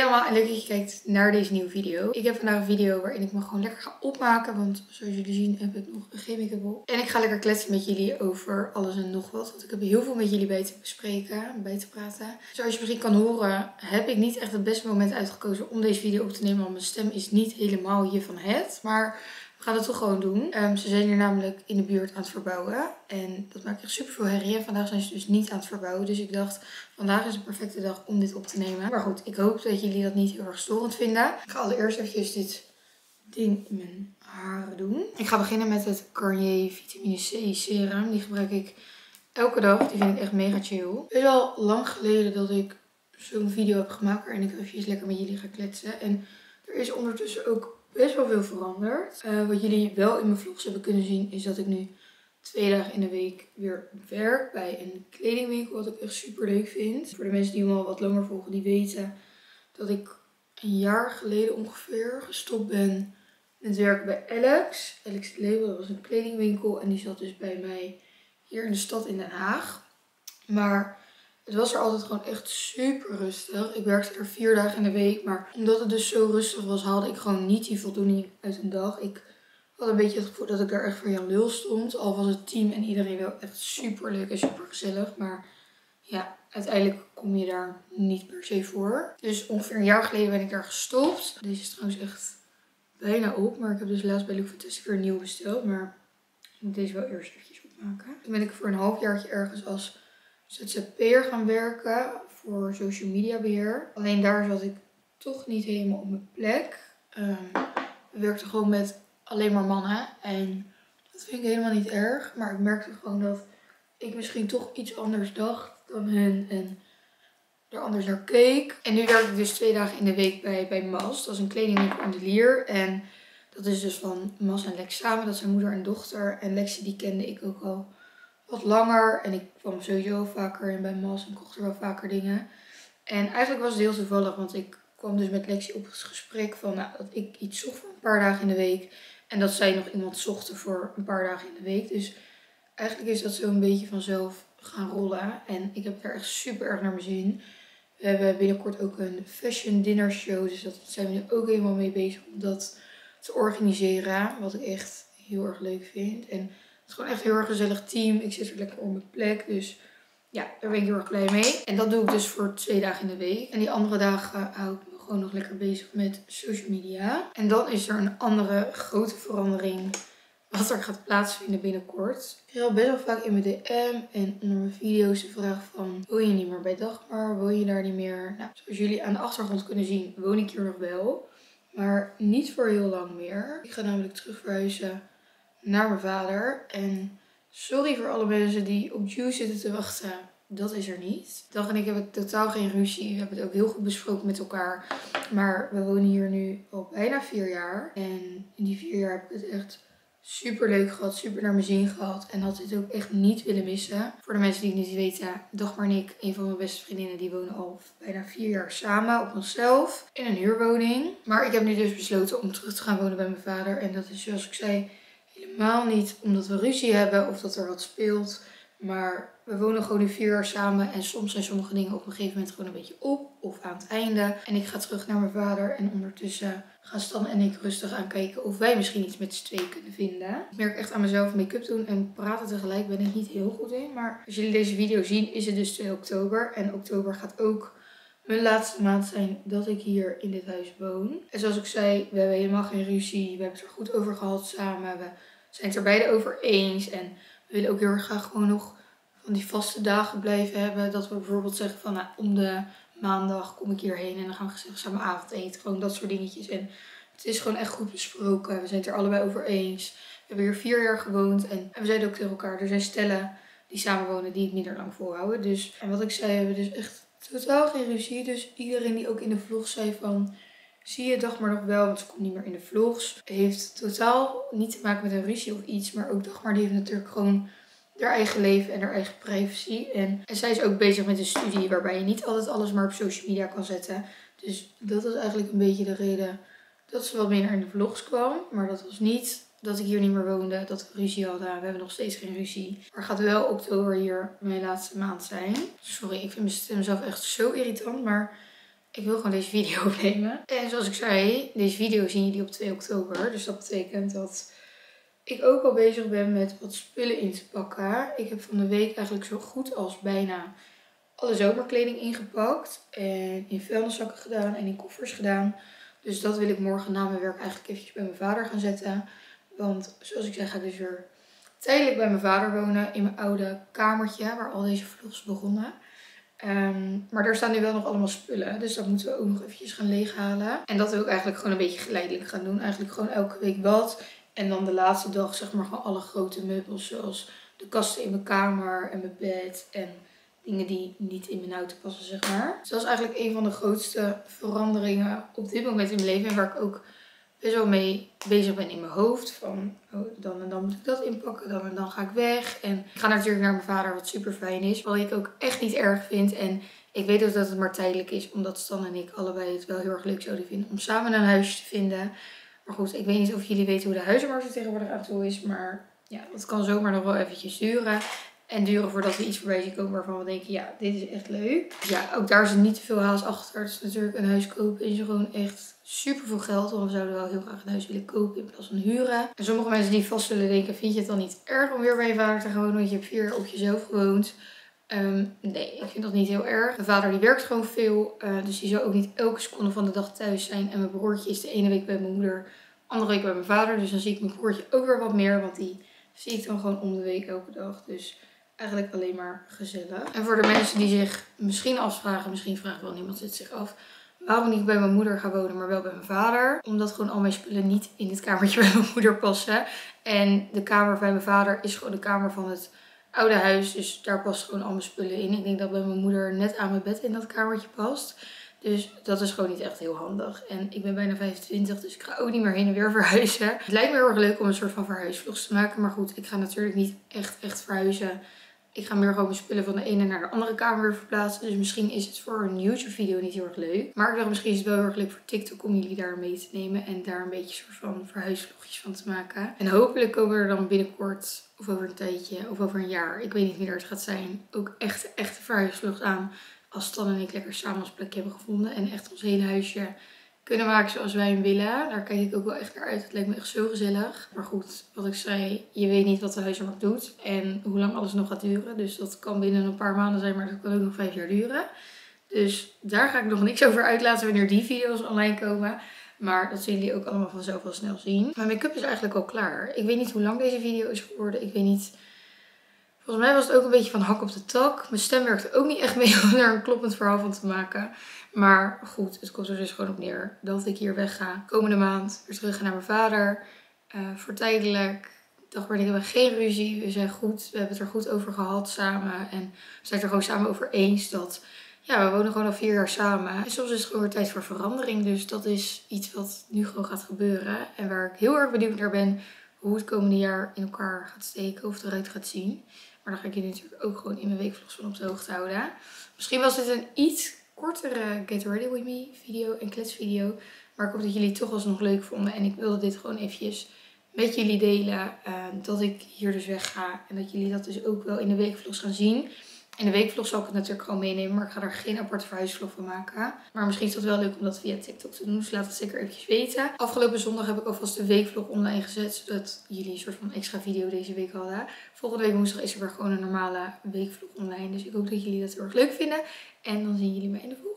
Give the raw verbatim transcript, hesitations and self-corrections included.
allemaal en leuk dat je kijkt naar deze nieuwe video. Ik heb vandaag een video waarin ik me gewoon lekker ga opmaken. Want zoals jullie zien heb ik nog geen make-up op. En ik ga lekker kletsen met jullie over alles en nog wat. Want ik heb heel veel met jullie bij te bespreken, bij te praten. Zoals je misschien kan horen heb ik niet echt het beste moment uitgekozen om deze video op te nemen. Want mijn stem is niet helemaal hiervan het. Maar we gaan het toch gewoon doen. Um, ze zijn hier namelijk in de buurt aan het verbouwen. En dat maakt echt super veel herrie. En vandaag zijn ze dus niet aan het verbouwen. Dus ik dacht, vandaag is een perfecte dag om dit op te nemen. Maar goed, ik hoop dat jullie dat niet heel erg storend vinden. Ik ga allereerst eventjes dit ding in mijn haren doen. Ik ga beginnen met het Garnier Vitamine C Serum. Die gebruik ik elke dag. Die vind ik echt mega chill. Het is al lang geleden dat ik zo'n video heb gemaakt waarin ik eventjes lekker met jullie ga kletsen. En er is ondertussen ook best wel veel veranderd. Uh, wat jullie wel in mijn vlogs hebben kunnen zien is dat ik nu twee dagen in de week weer werk bij een kledingwinkel. Wat ik echt super leuk vind. Voor de mensen die me al wat langer volgen, die weten dat ik een jaar geleden ongeveer gestopt ben met werken bij Alex. Alex Label, dat was een kledingwinkel en die zat dus bij mij hier in de stad in Den Haag. Maar het was er altijd gewoon echt super rustig. Ik werkte er vier dagen in de week. Maar omdat het dus zo rustig was, haalde ik gewoon niet die voldoening uit een dag. Ik had een beetje het gevoel dat ik daar echt voor Jan Lul stond. Al was het team en iedereen wel echt super leuk en super gezellig. Maar ja, uiteindelijk kom je daar niet per se voor. Dus ongeveer een jaar geleden ben ik daar gestopt. Deze is trouwens echt bijna op. Maar ik heb dus laatst bij Look Fantastic weer een nieuw besteld. Maar ik moet deze wel eerst eventjes opmaken. Toen ben ik voor een halfjaartje ergens als Z Z P'er gaan werken voor social media beheer. Alleen daar zat ik toch niet helemaal op mijn plek. Um, we werkten gewoon met alleen maar mannen. En dat vind ik helemaal niet erg. Maar ik merkte gewoon dat ik misschien toch iets anders dacht dan hun. En er anders naar keek. En nu werk ik dus twee dagen in de week bij, bij Mas. Dat is een kledingwinkel in de Lier. En dat is dus van Mas en Lex samen. Dat zijn moeder en dochter. En Lexie die kende ik ook al wat langer. En ik kwam sowieso vaker in bij Mas en kocht er wel vaker dingen. En eigenlijk was het heel toevallig. Want ik kwam dus met Lexie op het gesprek van nou, dat ik iets zocht voor een paar dagen in de week. En dat zij nog iemand zochten voor een paar dagen in de week. Dus eigenlijk is dat zo een beetje vanzelf gaan rollen. En ik heb daar echt super erg naar mijn zin. We hebben binnenkort ook een fashion dinner show. Dus daar zijn we nu ook helemaal mee bezig om dat te organiseren. Wat ik echt heel erg leuk vind. En het is gewoon echt een heel erg gezellig team. Ik zit er lekker op mijn plek. Dus ja, daar ben ik heel erg blij mee. En dat doe ik dus voor twee dagen in de week. En die andere dagen hou ik me gewoon nog lekker bezig met social media. En dan is er een andere grote verandering wat er gaat plaatsvinden binnenkort. Ik krijg al best wel vaak in mijn D M en onder mijn video's de vraag van: woon je niet meer bij Dagmar? Woon je daar niet meer? Nou, zoals jullie aan de achtergrond kunnen zien, woon ik hier nog wel. Maar niet voor heel lang meer. Ik ga namelijk terug verhuizen naar mijn vader. En sorry voor alle mensen die op Juice zitten te wachten. Dat is er niet. Dag en ik hebben totaal geen ruzie. We hebben het ook heel goed besproken met elkaar. Maar we wonen hier nu al bijna vier jaar. En in die vier jaar heb ik het echt super leuk gehad. Super naar mijn zin gehad. En had dit ook echt niet willen missen. Voor de mensen die het niet weten. Dagmar en ik, een van mijn beste vriendinnen, die wonen al bijna vier jaar samen op onszelf. In een huurwoning. Maar ik heb nu dus besloten om terug te gaan wonen bij mijn vader. En dat is zoals ik zei helemaal niet omdat we ruzie hebben of dat er wat speelt. Maar we wonen gewoon nu vier jaar samen. En soms zijn sommige dingen op een gegeven moment gewoon een beetje op. Of aan het einde. En ik ga terug naar mijn vader. En ondertussen gaan Stan en ik rustig aankijken of wij misschien iets met z'n tweeën kunnen vinden. Ik merk echt aan mezelf make-up doen en praten tegelijk ben ik niet heel goed in. Maar als jullie deze video zien is het dus twee oktober. En oktober gaat ook mijn laatste maand zijn dat ik hier in dit huis woon. En zoals ik zei, we hebben helemaal geen ruzie. We hebben het er goed over gehad samen. We zijn het er beide over eens. En we willen ook heel erg graag gewoon nog van die vaste dagen blijven hebben. Dat we bijvoorbeeld zeggen van nou, om de maandag kom ik hierheen en dan gaan we gezellig samen avondeten. Gewoon dat soort dingetjes. En het is gewoon echt goed besproken. We zijn het er allebei over eens. We hebben hier vier jaar gewoond. En, en we zeiden ook tegen elkaar, er zijn stellen die samenwonen die het niet er lang volhouden. Dus, en wat ik zei, we hebben dus echt totaal geen ruzie. Dus iedereen die ook in de vlog zei van, zie je Dagmar nog wel, want ze komt niet meer in de vlogs. Heeft totaal niet te maken met een ruzie of iets. Maar ook Dagmar die heeft natuurlijk gewoon haar eigen leven en haar eigen privacy. En, en zij is ook bezig met een studie waarbij je niet altijd alles maar op social media kan zetten. Dus dat was eigenlijk een beetje de reden dat ze wat minder in de vlogs kwam. Maar dat was niet dat ik hier niet meer woonde, dat we ruzie hadden. We hebben nog steeds geen ruzie. Maar gaat wel oktober hier mijn laatste maand zijn. Sorry, ik vind mijn stem zelf echt zo irritant. Maar Ik wil gewoon deze video opnemen. En zoals ik zei, deze video zien jullie op twee oktober. Dus dat betekent dat ik ook al bezig ben met wat spullen in te pakken. Ik heb van de week eigenlijk zo goed als bijna alle zomerkleding ingepakt. En in vuilniszakken gedaan en in koffers gedaan. Dus dat wil ik morgen na mijn werk eigenlijk eventjes bij mijn vader gaan zetten. Want zoals ik zei ga ik dus weer tijdelijk bij mijn vader wonen. In mijn oude kamertje waar al deze vlogs begonnen. Um, maar daar staan nu wel nog allemaal spullen. Dus dat moeten we ook nog eventjes gaan leeghalen. En dat wil ik eigenlijk gewoon een beetje geleidelijk gaan doen. Eigenlijk gewoon elke week wat. En dan de laatste dag zeg maar gewoon alle grote meubels. Zoals de kasten in mijn kamer en mijn bed. En dingen die niet in mijn auto passen zeg maar. Dus dat is eigenlijk een van de grootste veranderingen op dit moment in mijn leven. En waar ik ook best wel mee bezig ben in mijn hoofd. Van oh, dan en dan moet ik dat inpakken, dan en dan ga ik weg. En ik ga natuurlijk naar mijn vader, wat super fijn is. Wat ik ook echt niet erg vind. En ik weet ook dat het maar tijdelijk is. Omdat Stan en ik allebei het wel heel erg leuk zouden vinden om samen een huisje te vinden. Maar goed, ik weet niet of jullie weten hoe de huizenmarkt er tegenwoordig aan toe is. Maar ja, dat kan zomaar nog wel eventjes duren. En duren voordat we iets voorbij zien komen waarvan we denken, ja, dit is echt leuk. Dus ja, ook daar zit niet te veel haast achter. Het is natuurlijk een huis kopen is gewoon echt super veel geld. Want we zouden wel heel graag een huis willen kopen in plaats van huren. En sommige mensen die vast zullen denken, vind je het dan niet erg om weer bij je vader te gaan wonen? Want je hebt vier jaar op jezelf gewoond. Um, nee, ik vind dat niet heel erg. Mijn vader die werkt gewoon veel. Uh, dus die zou ook niet elke seconde van de dag thuis zijn. En mijn broertje is de ene week bij mijn moeder, andere week bij mijn vader. Dus dan zie ik mijn broertje ook weer wat meer. Want die zie ik dan gewoon om de week elke dag. Dus eigenlijk alleen maar gezellig. En voor de mensen die zich misschien afvragen, misschien vraagt wel niemand het zich af, waarom niet bij mijn moeder ga wonen, maar wel bij mijn vader. Omdat gewoon al mijn spullen niet in het kamertje bij mijn moeder passen. En de kamer bij mijn vader is gewoon de kamer van het oude huis. Dus daar past gewoon al mijn spullen in. Ik denk dat bij mijn moeder net aan mijn bed in dat kamertje past. Dus dat is gewoon niet echt heel handig. En ik ben bijna vijfentwintig, dus ik ga ook niet meer heen en weer verhuizen. Het lijkt me heel erg leuk om een soort van verhuisvlogs te maken. Maar goed, ik ga natuurlijk niet echt, echt verhuizen. Ik ga meer gewoon mijn spullen van de ene naar de andere kamer weer verplaatsen. Dus misschien is het voor een YouTube video niet heel erg leuk. Maar ik dacht misschien is het wel heel erg leuk voor TikTok om jullie daar mee te nemen. En daar een beetje een soort van verhuisvlogjes van te maken. En hopelijk komen er dan binnenkort of over een tijdje of over een jaar. Ik weet niet wanneer het gaat zijn. Ook echt, echte verhuisvlogs aan. Als Stan en ik lekker samen ons plekje hebben gevonden. En echt ons hele huisje kunnen maken zoals wij hem willen. Daar kijk ik ook wel echt naar uit. Het lijkt me echt zo gezellig. Maar goed, wat ik zei, je weet niet wat de huismarkt doet. En hoe lang alles nog gaat duren. Dus dat kan binnen een paar maanden zijn, maar dat kan ook nog vijf jaar duren. Dus daar ga ik nog niks over uitlaten wanneer die video's online komen. Maar dat zullen jullie ook allemaal vanzelf wel snel zien. Mijn make-up is eigenlijk al klaar. Ik weet niet hoe lang deze video is geworden. Ik weet niet. Volgens mij was het ook een beetje van hak op de tak. Mijn stem werkte ook niet echt mee om er een kloppend verhaal van te maken. Maar goed, het komt er dus gewoon op neer dat ik hier wegga. Komende maand weer terug naar mijn vader. Uh, voor tijdelijk. Dag ben ik hebben geen ruzie. We zijn goed. We hebben het er goed over gehad samen. En we zijn het er gewoon samen over eens dat ja, we wonen gewoon al vier jaar samen. En soms is het gewoon weer tijd voor verandering. Dus dat is iets wat nu gewoon gaat gebeuren. En waar ik heel erg benieuwd naar ben hoe het komende jaar in elkaar gaat steken. Of het eruit gaat zien. Maar dan ga ik jullie natuurlijk ook gewoon in mijn weekvlogs van op de hoogte houden. Misschien was dit een iets kortere Get Ready With Me video en kletsvideo. Maar ik hoop dat jullie het toch alsnog leuk vonden. En ik wilde dit gewoon eventjes met jullie delen. Uh, dat ik hier dus wegga. En dat jullie dat dus ook wel in de weekvlogs gaan zien. In de weekvlog zal ik het natuurlijk gewoon meenemen. Maar ik ga er geen aparte verhuisvlog van maken. Maar misschien is het wel leuk om dat via TikTok te doen. Dus laat het zeker eventjes weten. Afgelopen zondag heb ik alvast de weekvlog online gezet. Zodat jullie een soort van extra video deze week hadden. Volgende week woensdag is er weer gewoon een normale weekvlog online. Dus ik hoop dat jullie dat heel erg leuk vinden. En dan zien jullie mij in de volgende.